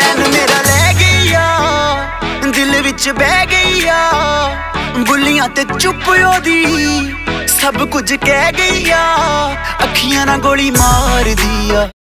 चैन मेरा ले गई आ, दिल विच बह गई आ, बुलियां ते चुप ओदी सब कुछ कह गई आ, अखियां ना गोली मार दी आ।